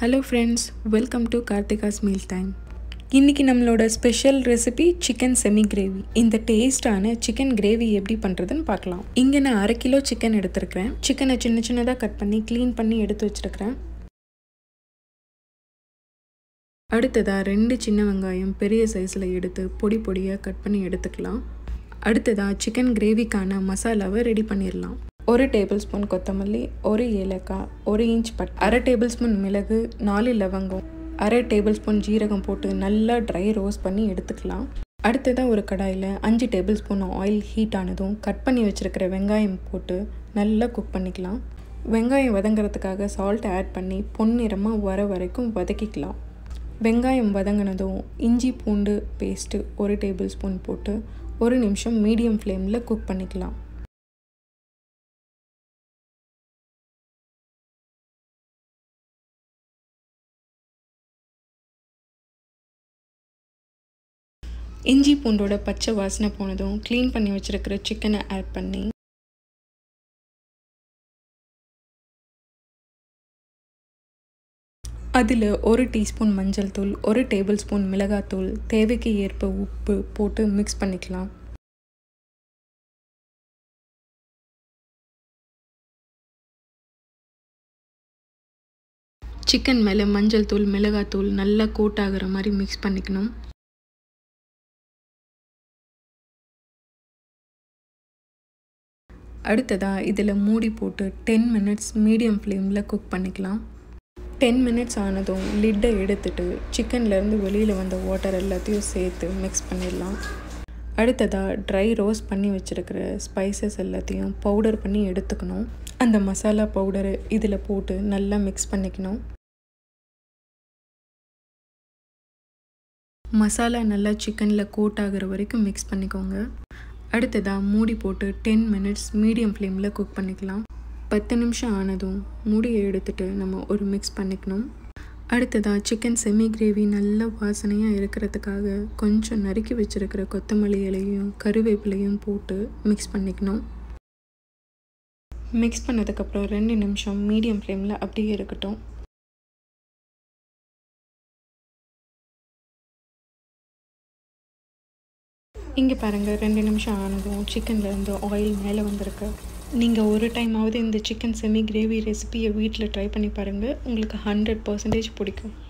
Hello friends, welcome to Karthika's Meal Time. இன்னைக்கு நம்மளோட special recipe chicken semi gravy. இந்த டேஸ்டான சிக்கன் கிரேவி எப்படி பண்ணுறதுன்னு பார்க்கலாம். இங்கே நான் 1/2 கிலோ சிக்கன் எடுத்துருக்கிறேன். சிக்கனை சின்ன சின்னதாக கட் பண்ணி க்ளீன் பண்ணி எடுத்து வச்சுருக்கிறேன். அடுத்ததாக 2 சின்ன வெங்காயம் பெரிய சைஸில் எடுத்து பொடி பொடியாக கட் பண்ணி எடுத்துக்கலாம். அடுத்ததாக சிக்கன் கிரேவிக்கான மசாலாவை ரெடி பண்ணிடலாம். 1 டேபிள் ஸ்பூன் கொத்தமல்லி, 1 ஏலக்காய், 1 இன்ச் பட்டை, 1/2 டேபிள் ஸ்பூன் மிளகு, 4 லவங்கம், 1/2 டேபிள் ஸ்பூன் ஜீரகம் போட்டு நல்லா ட்ரை ரோஸ்ட் பண்ணி எடுத்துக்கலாம். அடுத்ததாக ஒரு கடாயில் 5 டேபிள் ஸ்பூன் ஆயில் ஹீட் ஆனதும் கட் பண்ணி வச்சுருக்கிற வெங்காயம் போட்டு நல்லா குக் பண்ணிக்கலாம். வெங்காயம் வதங்கிறதுக்காக சால்ட் ஆட் பண்ணி பொன்னிறமாக வர வரைக்கும் வதக்கிக்கலாம். வெங்காயம் வதங்கினதும் இஞ்சி பூண்டு பேஸ்ட்டு 1 டேபிள் ஸ்பூன் போட்டு 1 நிமிஷம் மீடியம் ஃப்ளேமில் குக் பண்ணிக்கலாம். இஞ்சி பூண்டோட பச்சை வாசனை போனதும் க்ளீன் பண்ணி வச்சுருக்கிற சிக்கனை ஆட் பண்ணி அதில் 1 டீஸ்பூன் மஞ்சள் தூள், 1 டேபிள் ஸ்பூன் மிளகாத்தூள், தேவைக்கு ஏற்ப உப்பு போட்டு மிக்ஸ் பண்ணிக்கலாம். சிக்கன் மேலே மஞ்சள் தூள் மிளகாத்தூள் நல்லா கோட் ஆகிற மாதிரி மிக்ஸ் பண்ணிக்கணும். அடுத்ததாக இதில் மூடி போட்டு 10 மினிட்ஸ் மீடியம் ஃப்ளேமில் குக் பண்ணிக்கலாம். 10 மினிட்ஸ் ஆனதும் லிட்டை எடுத்துட்டு சிக்கன்லேருந்து வெளியில் வந்த வாட்டர் எல்லாத்தையும் சேர்த்து மிக்ஸ் பண்ணிடலாம். அடுத்ததாக ட்ரை ரோஸ்ட் பண்ணி வச்சுருக்கிற ஸ்பைசஸ் எல்லாத்தையும் பவுடர் பண்ணி எடுத்துக்கணும். அந்த மசாலா பவுடரை இதில் போட்டு நல்லா மிக்ஸ் பண்ணிக்கணும். மசாலா நல்லா சிக்கனில் கோட் ஆகிற வரைக்கும் மிக்ஸ் பண்ணிக்கோங்க. அடுத்ததாக மூடி போட்டு 10 மினிட்ஸ் மீடியம் ஃப்ளேமில் குக் பண்ணிக்கலாம். 10 நிமிஷம் ஆனதும் மூடியை எடுத்துகிட்டு நம்ம ஒரு மிக்ஸ் பண்ணிக்கணும். அடுத்ததாக சிக்கன் செமி கிரேவி நல்ல வாசனையாக இருக்கிறதுக்காக கொஞ்சம் நறுக்கி வச்சுருக்கிற கொத்தமல்லி இலையும் கருவேப்பிலையும் போட்டு மிக்ஸ் பண்ணிக்கணும். மிக்ஸ் பண்ணதுக்கப்புறம் 2 நிமிஷம் மீடியம் ஃப்ளேமில் அப்படியே இருக்கட்டும். இங்கே பாருங்கள், 2 நிமிஷம் ஆனதும் சிக்கன்லேருந்து ஆயில் மேலே வந்திருக்கு. நீங்கள் ஒரு டைமாவது இந்த சிக்கன் செமி கிரேவி ரெசிபியை வீட்டில் ட்ரை பண்ணி பாருங்கள். உங்களுக்கு 100% பிடிக்கும்.